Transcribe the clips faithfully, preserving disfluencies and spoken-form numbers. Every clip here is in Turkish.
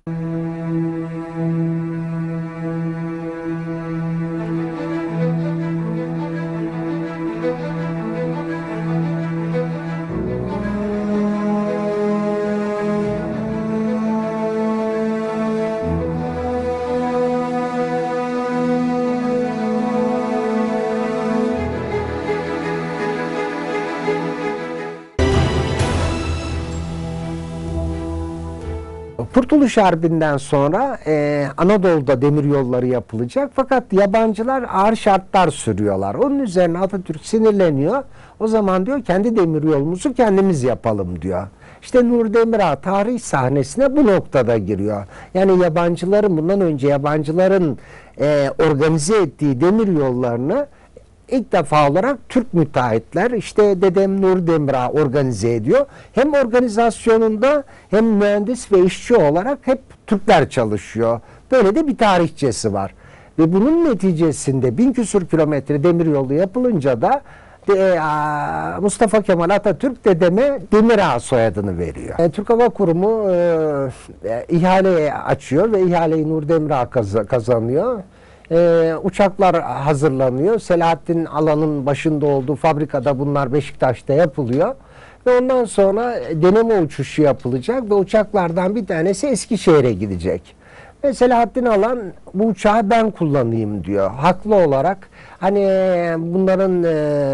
Kurtuluş Harbi'nden sonra e, Anadolu'da demiryolları yapılacak, fakat yabancılar ağır şartlar sürüyorlar. Onun üzerine Atatürk sinirleniyor. O zaman diyor kendi demiryolumuzu kendimiz yapalım diyor. İşte Nuri Demirağ tarih sahnesine bu noktada giriyor. Yani yabancıların, bundan önce yabancıların e, organize ettiği demiryollarını İlk defa olarak Türk müteahhitler, işte dedem Nuri Demirağ organize ediyor. Hem organizasyonunda hem mühendis ve işçi olarak hep Türkler çalışıyor. Böyle de bir tarihçesi var. Ve bunun neticesinde bin küsur kilometre demiryolu yapılınca da de, a, Mustafa Kemal Atatürk dedeme Demirağ soyadını veriyor. E, Türk Hava Kurumu e, e, ihale açıyor ve ihaleyi Nuri Demirağ kaz kazanıyor. Ee, uçaklar hazırlanıyor. Selahattin Alan'ın başında olduğu fabrikada bunlar Beşiktaş'ta yapılıyor. Ve ondan sonra deneme uçuşu yapılacak ve uçaklardan bir tanesi Eskişehir'e gidecek. Ve Selahattin Alan bu uçağı ben kullanayım diyor. Haklı olarak, hani bunların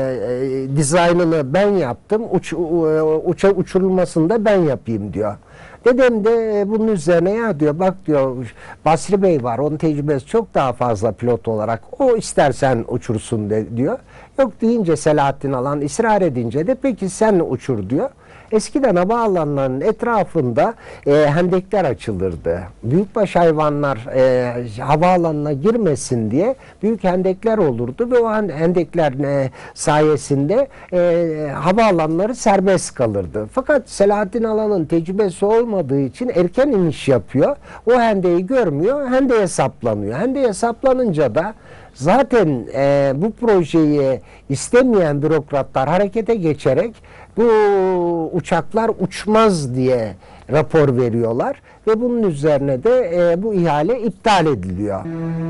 e, dizaynını ben yaptım, uç, uça uçurulmasını da ben yapayım diyor. Dedem de bunun üzerine ya diyor, bak diyor Basri Bey var, onun tecrübesi çok daha fazla pilot olarak, o istersen uçursun de, diyor. Yok deyince Selahattin Alan, ısrar edince de peki sen uçur diyor. Eskiden havaalanlarının etrafında e, hendekler açılırdı. Büyükbaş hayvanlar e, havaalanına girmesin diye büyük hendekler olurdu ve o hendekler e, sayesinde e, havaalanları serbest kalırdı. Fakat Selahattin Alan'ın tecrübesi olmadığı için erken iniş yapıyor. O hendeği görmüyor, hendeğe saplanıyor. Hendeğe saplanınca da zaten e, bu projeyi istemeyen bürokratlar harekete geçerek bu uçaklar uçmaz diye rapor veriyorlar ve bunun üzerine de e, bu ihale iptal ediliyor.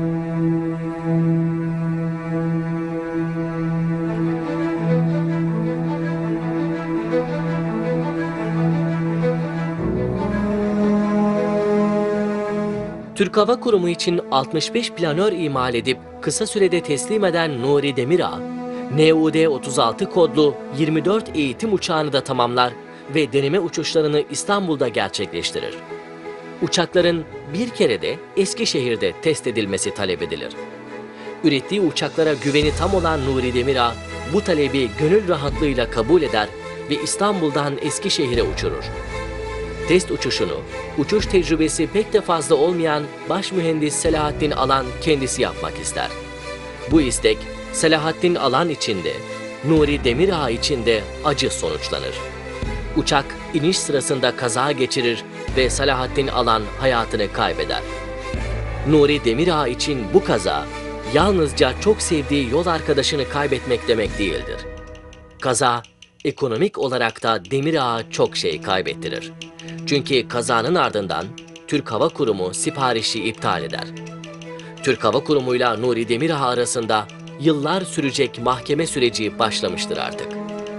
Türk Hava Kurumu için altmış beş planör imal edip kısa sürede teslim eden Nuri Demirağ, N U D otuz altı kodlu yirmi dört eğitim uçağını da tamamlar ve deneme uçuşlarını İstanbul'da gerçekleştirir. Uçakların bir kere de Eskişehir'de test edilmesi talep edilir. Ürettiği uçaklara güveni tam olan Nuri Demirağ bu talebi gönül rahatlığıyla kabul eder ve İstanbul'dan Eskişehir'e uçurur. Test uçuşunu, uçuş tecrübesi pek de fazla olmayan baş mühendis Selahattin Alan kendisi yapmak ister. Bu istek Selahattin Alan için de, Nuri Demirağ için de acı sonuçlanır. Uçak iniş sırasında kaza geçirir ve Selahattin Alan hayatını kaybeder. Nuri Demirağ için bu kaza yalnızca çok sevdiği yol arkadaşını kaybetmek demek değildir. Kaza ekonomik olarak da Demirağ'a çok şey kaybettirir. Çünkü kazanın ardından Türk Hava Kurumu siparişi iptal eder. Türk Hava Kurumu'yla Nuri Demirağ arasında yıllar sürecek mahkeme süreci başlamıştır artık.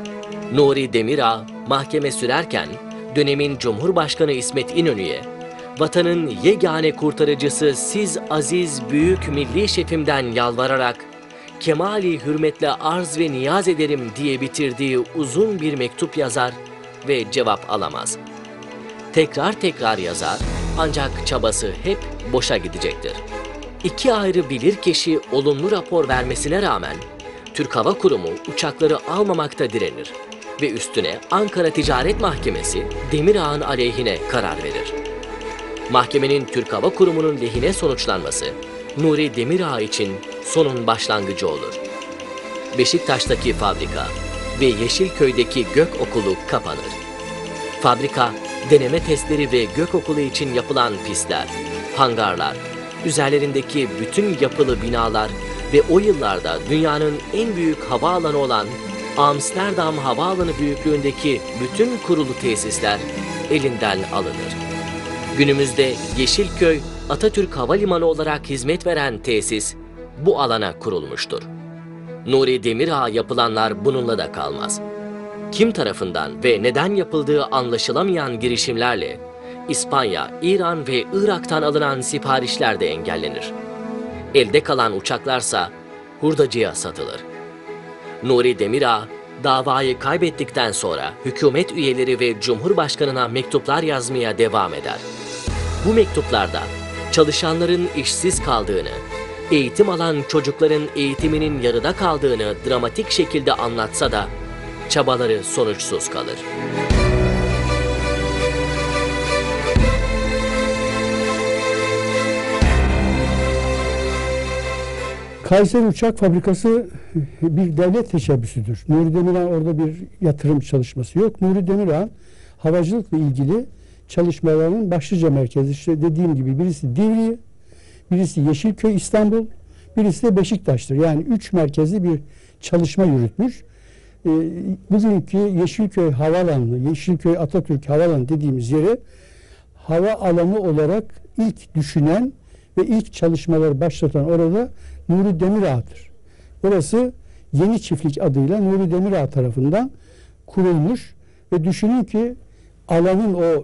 Nuri Demirağ mahkeme sürerken dönemin Cumhurbaşkanı İsmet İnönü'ye vatanın yegane kurtarıcısı siz aziz büyük milli şefimden yalvararak kemali hürmetle arz ve niyaz ederim diye bitirdiği uzun bir mektup yazar ve cevap alamaz. Tekrar tekrar yazar ancak çabası hep boşa gidecektir. İki ayrı bilirkişi olumlu rapor vermesine rağmen Türk Hava Kurumu uçakları almamakta direnir ve üstüne Ankara Ticaret Mahkemesi Demirağ'ın aleyhine karar verir. Mahkemenin Türk Hava Kurumu'nun lehine sonuçlanması Nuri Demirağ için sonun başlangıcı olur. Beşiktaş'taki fabrika ve Yeşilköy'deki Gökokulu kapanır. Fabrika, deneme testleri ve Gökokulu için yapılan pistler, hangarlar, üzerlerindeki bütün yapılı binalar ve o yıllarda dünyanın en büyük havaalanı olan Amsterdam Havaalanı büyüklüğündeki bütün kurulu tesisler elinden alınır. Günümüzde Yeşilköy, Atatürk Havalimanı olarak hizmet veren tesis bu alana kurulmuştur. Nuri Demirağ'a yapılanlar bununla da kalmaz. Kim tarafından ve neden yapıldığı anlaşılamayan girişimlerle İspanya, İran ve Irak'tan alınan siparişler de engellenir. Elde kalan uçaklarsa hurdacıya satılır. Nuri Demirağ, davayı kaybettikten sonra hükümet üyeleri ve Cumhurbaşkanına mektuplar yazmaya devam eder. Bu mektuplarda çalışanların işsiz kaldığını, eğitim alan çocukların eğitiminin yarıda kaldığını dramatik şekilde anlatsa da çabaları sonuçsuz kalır. Kayseri Uçak Fabrikası bir devlet teşebbüsüdür. Nuri Demirağ orada bir yatırım çalışması yok. Nuri Demirağ havacılıkla ilgili çalışmalarının başlıca merkezi, işte dediğim gibi birisi Divriği, birisi Yeşilköy İstanbul, birisi de Beşiktaş'tır. Yani üç merkezli bir çalışma yürütmüş. E, bugünkü Yeşilköy Havaalanı, Yeşilköy Atatürk Havaalanı dediğimiz yere hava alanı olarak ilk düşünen ve ilk çalışmaları başlatan orada Nuri Demirağ'dır. Burası Yeni Çiftlik adıyla Nuri Demirağ tarafından kurulmuş ve düşünün ki alanın o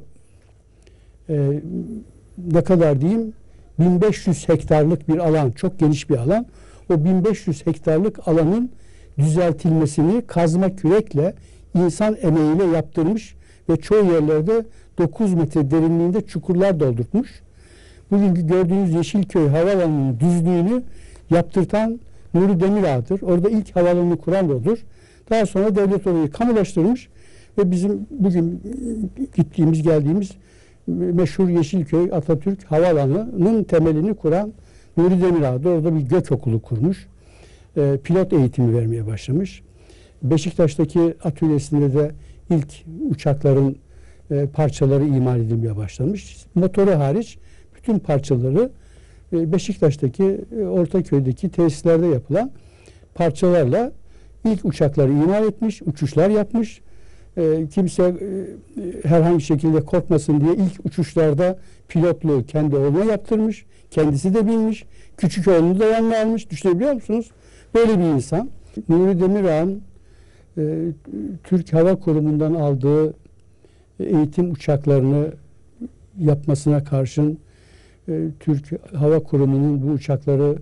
e, ne kadar diyeyim bin beş yüz hektarlık bir alan, çok geniş bir alan. O bin beş yüz hektarlık alanın düzeltilmesini kazma kürekle, insan emeğiyle yaptırmış ve çoğu yerlerde dokuz metre derinliğinde çukurlar doldurtmuş. Bugünkü gördüğünüz Yeşilköy Havaalanı'nın düzlüğünü yaptırtan Nuri Demirağ'dır. Orada ilk havaalanını kuran da odur. Daha sonra devlet orayı kamulaştırmış ve bizim bugün gittiğimiz, geldiğimiz meşhur Yeşilköy Atatürk Havaalanı'nın temelini kuran Nuri Demirağ'dır. Orada bir gökokulu kurmuş. E, pilot eğitimi vermeye başlamış. Beşiktaş'taki atölyesinde de ilk uçakların e, parçaları imal edilmeye başlamış. Motoru hariç bütün parçaları e, Beşiktaş'taki, e, Ortaköy'deki tesislerde yapılan parçalarla ilk uçakları imal etmiş, uçuşlar yapmış. E, kimse e, herhangi şekilde korkmasın diye ilk uçuşlarda pilotluğu kendi oğluna yaptırmış. Kendisi de bilmiş. Küçük oğlunu da yanına almış. Düşünebiliyor musunuz? Böyle bir insan. Nuri Demirağ'ın e, Türk Hava Kurumu'ndan aldığı eğitim uçaklarını yapmasına karşın e, Türk Hava Kurumu'nun bu uçakları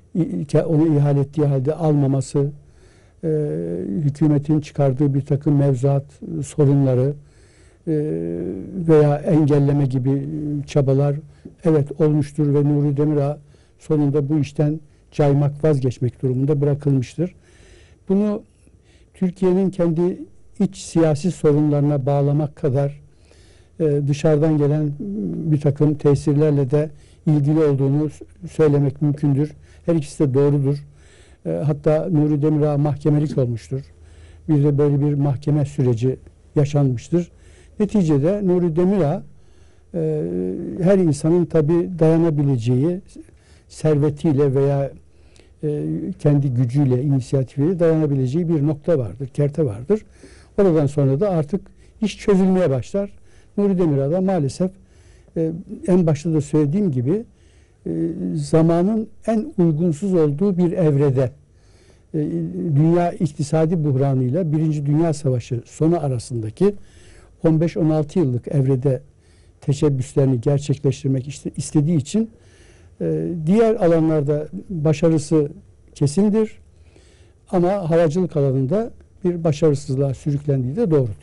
onu ihale ettiği halde almaması, e, hükümetin çıkardığı bir takım mevzuat sorunları e, veya engelleme gibi çabalar evet olmuştur ve Nuri Demirağ sonunda bu işten caymak, vazgeçmek durumunda bırakılmıştır. Bunu Türkiye'nin kendi iç siyasi sorunlarına bağlamak kadar e, dışarıdan gelen bir takım tesirlerle de ilgili olduğunu söylemek mümkündür. Her ikisi de doğrudur. E, hatta Nuri Demirağ mahkemelik olmuştur. Bir de böyle bir mahkeme süreci yaşanmıştır. Neticede Nuri Demirağ e, her insanın tabii dayanabileceği servetiyle veya e, kendi gücüyle, inisiyatifiyle dayanabileceği bir nokta vardır, kerte vardır. Oradan sonra da artık iş çözülmeye başlar. Nuri Demirağ da maalesef e, en başta da söylediğim gibi e, zamanın en uygunsuz olduğu bir evrede e, dünya iktisadi buhranıyla Birinci Dünya Savaşı sonu arasındaki on beş on altı yıllık evrede teşebbüslerini gerçekleştirmek istediği için e, diğer alanlarda başarısı kesindir. Ama havacılık alanında bir başarısızlığa sürüklendiği de doğrudur.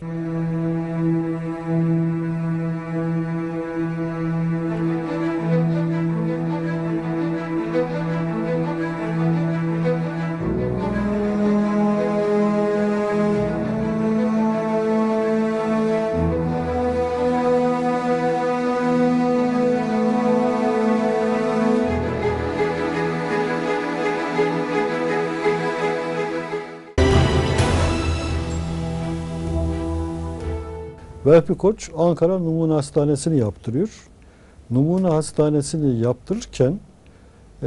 Vehbi Koç Ankara Numune Hastanesi'ni yaptırıyor. Numune Hastanesi'ni yaptırırken e,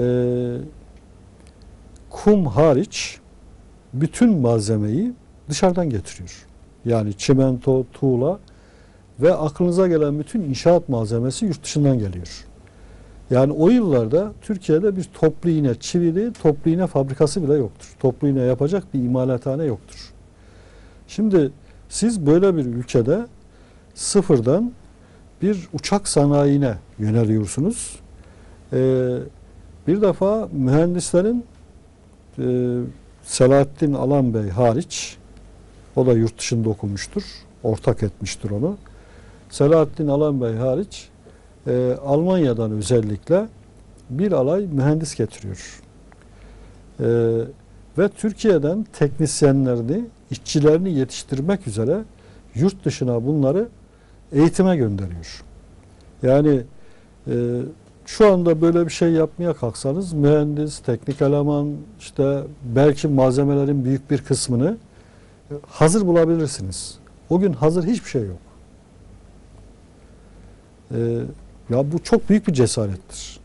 kum hariç bütün malzemeyi dışarıdan getiriyor. Yani çimento, tuğla ve aklınıza gelen bütün inşaat malzemesi yurt dışından geliyor. Yani o yıllarda Türkiye'de bir toplu iğne, çivili toplu iğne fabrikası bile yoktur. Toplu iğne yapacak bir imalathane yoktur. Şimdi siz böyle bir ülkede sıfırdan bir uçak sanayine yöneliyorsunuz. Ee, bir defa mühendislerin e, Selahattin Alan Bey hariç, o da yurt dışında okumuştur, ortak etmiştir onu. Selahattin Alan Bey hariç e, Almanya'dan özellikle bir alay mühendis getiriyor. E, ve Türkiye'den teknisyenlerini, işçilerini yetiştirmek üzere yurt dışına bunları eğitime gönderiyor. Yani e, şu anda böyle bir şey yapmaya kalksanız mühendis, teknik eleman, işte belki malzemelerin büyük bir kısmını hazır bulabilirsiniz. O gün hazır hiçbir şey yok. Ee, ya bu çok büyük bir cesarettir.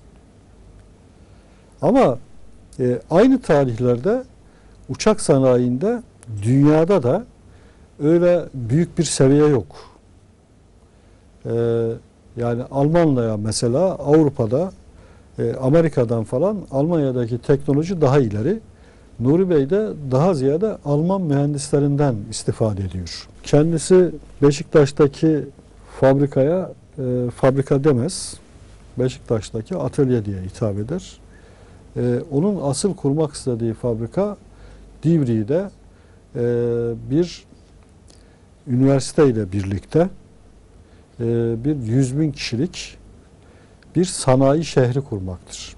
Ama e, aynı tarihlerde uçak sanayinde dünyada da öyle büyük bir seviye yok. Ee, yani Almanya mesela Avrupa'da, e, Amerika'dan falan Almanya'daki teknoloji daha ileri. Nuri Bey de daha ziyade Alman mühendislerinden istifade ediyor. Kendisi Beşiktaş'taki fabrikaya e, fabrika demez. Beşiktaş'taki atölye diye hitap eder. E, onun asıl kurmak istediği fabrika Divriği'de e, bir üniversite ile birlikte e, bir yüz bin kişilik bir sanayi şehri kurmaktır.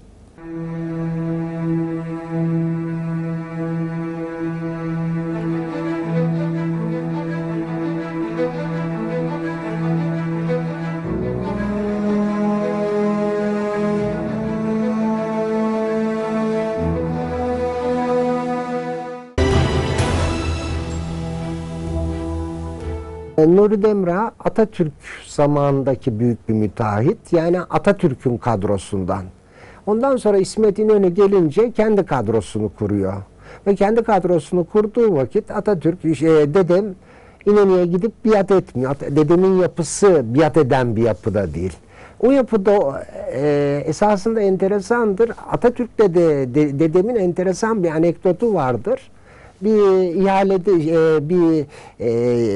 Nuri Demirağ Atatürk zamanındaki büyük bir müteahhit. Yani Atatürk'ün kadrosundan. Ondan sonra İsmet İnönü gelince kendi kadrosunu kuruyor. Ve kendi kadrosunu kurduğu vakit Atatürk, e, dedem İnönü'ye gidip biat etmiyor. Dedemin yapısı biat eden bir yapıda değil. O yapıda e, esasında enteresandır. Atatürk'te de, de dedemin enteresan bir anekdotu vardır. Bir ihalede e, bir e,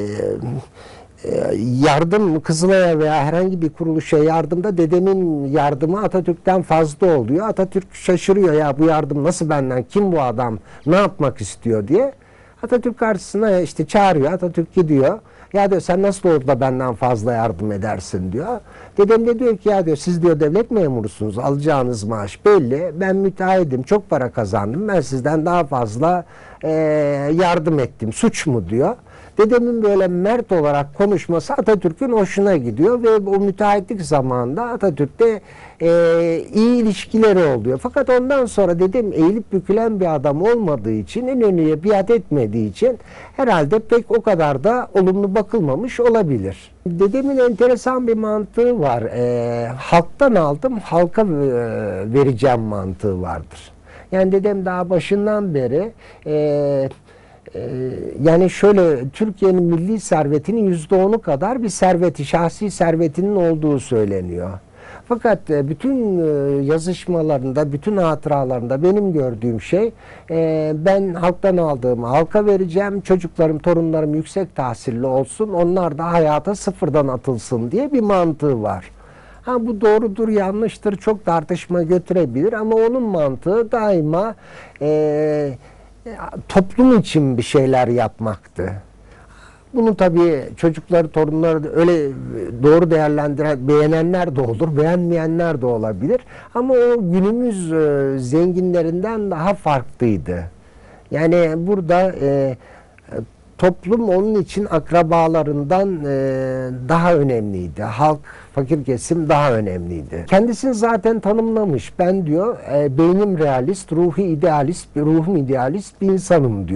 e, yardım Kızılay'a veya herhangi bir kuruluşa yardımda dedemin yardımı Atatürk'ten fazla oluyor. Atatürk şaşırıyor, ya bu yardım nasıl benden, kim bu adam, ne yapmak istiyor diye. Atatürk karşısına işte çağırıyor. Atatürk gidiyor. Ya diyor, sen nasıl olur da benden fazla yardım edersin diyor. Dedem de diyor ki, ya diyor, siz diyor devlet memurusunuz, alacağınız maaş belli. Ben müteahhidim, çok para kazandım. Ben sizden daha fazla e, yardım ettim. Suç mu diyor. Dedemin böyle mert olarak konuşması Atatürk'ün hoşuna gidiyor ve o müteahhitlik zamanında Atatürk'te e, iyi ilişkileri oluyor. Fakat ondan sonra dedem eğilip bükülen bir adam olmadığı için, İnönü'ye biat etmediği için herhalde pek o kadar da olumlu bakılmamış olabilir. Dedemin enteresan bir mantığı var. E, halktan aldım, halka e, vereceğim mantığı vardır. Yani dedem daha başından beri e, yani şöyle, Türkiye'nin milli servetinin yüzde onu kadar bir serveti, şahsi servetinin olduğu söyleniyor. Fakat bütün yazışmalarında, bütün hatıralarında benim gördüğüm şey, ben halktan aldığımı halka vereceğim, çocuklarım, torunlarım yüksek tahsilli olsun, onlar da hayata sıfırdan atılsın diye bir mantığı var. Ha, bu doğrudur, yanlıştır, çok tartışma götürebilir ama onun mantığı daima e, toplum için bir şeyler yapmaktı. Bunu tabii çocukları, torunları öyle doğru değerlendiren, beğenenler de olur, beğenmeyenler de olabilir. Ama o günümüz e, zenginlerinden daha farklıydı. Yani burada e, toplum onun için akrabalarından e, daha önemliydi. Halk, fakir kesim daha önemliydi. Kendisini zaten tanımlamış. Ben diyor, e, beynim realist, ruhu idealist, ruhum idealist bir insanım diyor.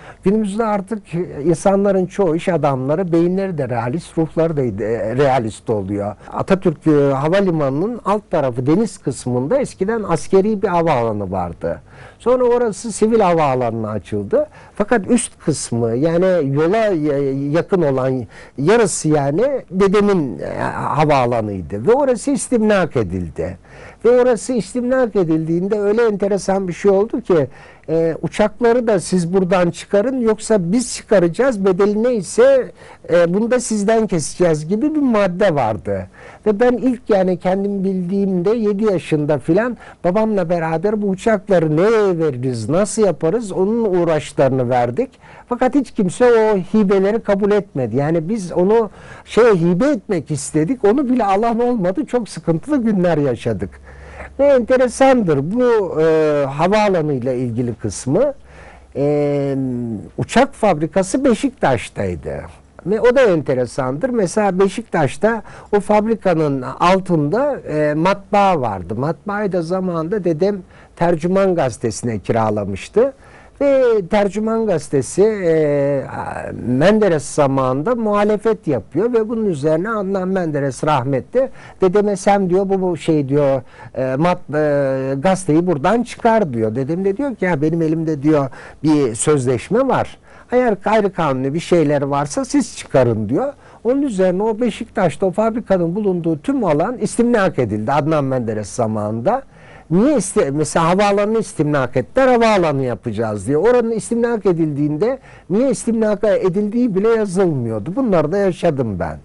Günümüzde artık insanların çoğu, iş adamları, beyinleri de realist, ruhları da e, realist oluyor. Atatürk e, Havalimanı'nın alt tarafı deniz kısmında eskiden askeri bir havaalanı vardı. Sonra orası sivil havaalanına açıldı. Fakat üst kısmı, yani yola yakın olan yarısı yani dedemin e, havaalanıydı ve orası istimlak edildi. Ve orası istimlak edildiğinde öyle enteresan bir şey oldu ki e, uçakları da siz buradan çıkarın yoksa biz çıkaracağız, bedeli neyse e, bunu da sizden keseceğiz gibi bir madde vardı. Ve ben ilk yani kendim bildiğimde yedi yaşında filan babamla beraber bu uçakları nereye veririz, nasıl yaparız onun uğraşlarını verdik. Fakat hiç kimse o hibeleri kabul etmedi. Yani biz onu şey hibe etmek istedik, onu bile alan olmadı, çok sıkıntılı günler yaşadık. Ve enteresandır bu e, havaalanı ile ilgili kısmı. E, uçak fabrikası Beşiktaş'taydı. Ve o da enteresandır. Mesela Beşiktaş'ta o fabrikanın altında e, matbaa vardı. Matbaayı da zamanında dedem Tercüman Gazetesi'ne kiralamıştı. Ve Tercüman Gazetesi e, Menderes zamanında muhalefet yapıyor ve bunun üzerine Adnan Menderes rahmetli dedeme sen diyor bu, bu şey diyor e, mat, e, gazeteyi buradan çıkar diyor. Dedem de diyor ki ya benim elimde diyor bir sözleşme var. Eğer gayri kanuni bir şeyler varsa siz çıkarın diyor. Onun üzerine o Beşiktaş'ta o fabrikanın bulunduğu tüm alan istimlak edildi Adnan Menderes zamanında. Niye iste mesela havaalanını istimlak ettiler, havaalanı yapacağız diye. Oranın istimlak edildiğinde niye istimlak edildiği bile yazılmıyordu. Bunları da yaşadım ben.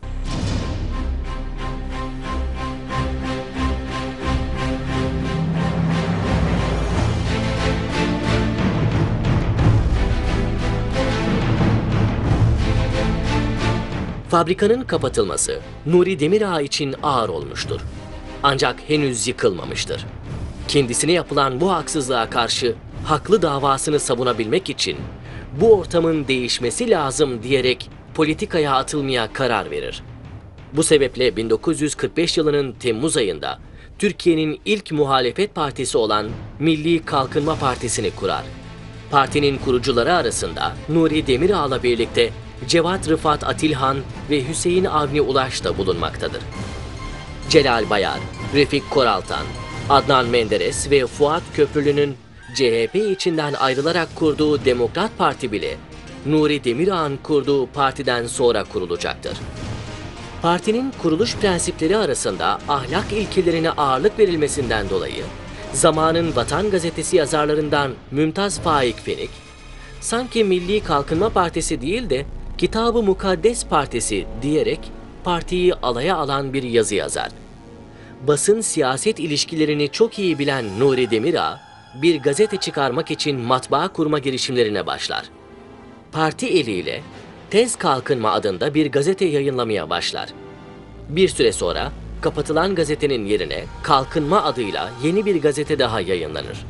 Fabrikanın kapatılması Nuri Demirağ için ağır olmuştur. Ancak henüz yıkılmamıştır. Kendisine yapılan bu haksızlığa karşı haklı davasını savunabilmek için bu ortamın değişmesi lazım diyerek politikaya atılmaya karar verir. Bu sebeple bin dokuz yüz kırk beş yılının Temmuz ayında Türkiye'nin ilk muhalefet partisi olan Milli Kalkınma Partisi'ni kurar. Partinin kurucuları arasında Nuri Demirağ'la birlikte Cevat Rıfat Atilhan ve Hüseyin Avni Ulaş da bulunmaktadır. Celal Bayar, Refik Koraltan, Adnan Menderes ve Fuat Köprülü'nün C H P içinden ayrılarak kurduğu Demokrat Parti bile Nuri Demirağ'ın kurduğu partiden sonra kurulacaktır. Partinin kuruluş prensipleri arasında ahlak ilkelerine ağırlık verilmesinden dolayı zamanın Vatan Gazetesi yazarlarından Mümtaz Faik Fenik, sanki Milli Kalkınma Partisi değil de Kitab-ı Mukaddes Partisi diyerek partiyi alaya alan bir yazı yazar. Basın siyaset ilişkilerini çok iyi bilen Nuri Demirağ, bir gazete çıkarmak için matbaa kurma girişimlerine başlar. Parti eliyle Tez Kalkınma adında bir gazete yayınlamaya başlar. Bir süre sonra kapatılan gazetenin yerine Kalkınma adıyla yeni bir gazete daha yayınlanır.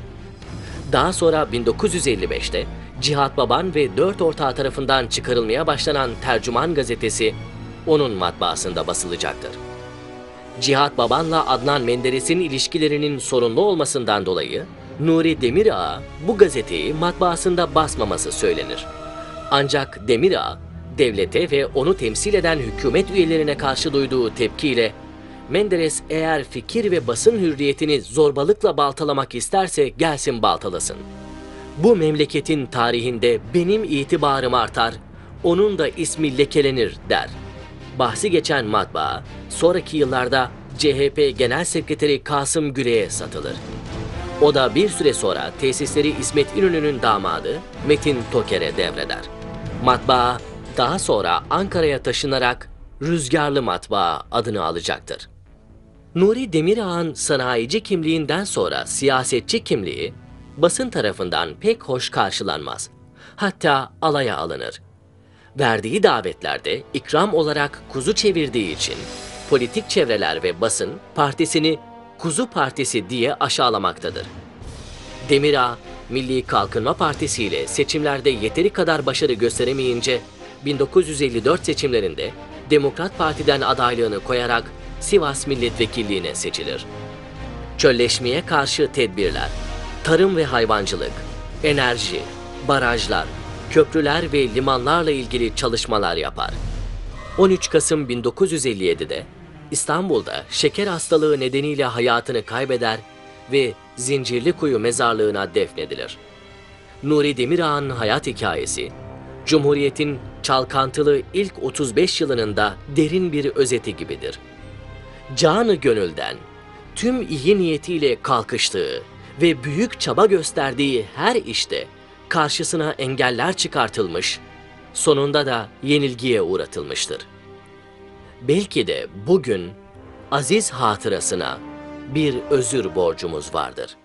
Daha sonra bin dokuz yüz elli beşte Cihat Baban ve dört ortağı tarafından çıkarılmaya başlanan Tercüman gazetesi onun matbaasında basılacaktır. Cihat Baban'la Adnan Menderes'in ilişkilerinin sorunlu olmasından dolayı Nuri Demirağ'a bu gazeteyi matbaasında basmaması söylenir. Ancak Demirağ, devlete ve onu temsil eden hükümet üyelerine karşı duyduğu tepkiyle Menderes eğer fikir ve basın hürriyetini zorbalıkla baltalamak isterse gelsin baltalasın. Bu memleketin tarihinde benim itibarım artar, onun da ismi lekelenir der. Bahsi geçen matbaa, sonraki yıllarda C H P Genel Sekreteri Kasım Güle'ye satılır. O da bir süre sonra tesisleri İsmet İnönü'nün damadı Metin Toker'e devreder. Matbaa daha sonra Ankara'ya taşınarak Rüzgarlı Matbaa adını alacaktır. Nuri Demirağ'ın sanayici kimliğinden sonra siyasetçi kimliği basın tarafından pek hoş karşılanmaz. Hatta alaya alınır. Verdiği davetlerde ikram olarak kuzu çevirdiği için politik çevreler ve basın partisini Kuzu Partisi diye aşağılamaktadır. Demirağ, Milli Kalkınma Partisi ile seçimlerde yeteri kadar başarı gösteremeyince bin dokuz yüz elli dört seçimlerinde Demokrat Parti'den adaylığını koyarak Sivas Milletvekilliğine seçilir. Çölleşmeye karşı tedbirler, tarım ve hayvancılık, enerji, barajlar, köprüler ve limanlarla ilgili çalışmalar yapar. on üç Kasım bin dokuz yüz elli yedi'de İstanbul'da şeker hastalığı nedeniyle hayatını kaybeder ve Zincirlikuyu mezarlığına defnedilir. Nuri Demirağ'ın hayat hikayesi, Cumhuriyet'in çalkantılı ilk otuz beş yılının da derin bir özeti gibidir. Canı gönülden, tüm iyi niyetiyle kalkıştığı ve büyük çaba gösterdiği her işte karşısına engeller çıkartılmış, sonunda da yenilgiye uğratılmıştır. Belki de bugün aziz hatırasına bir özür borcumuz vardır.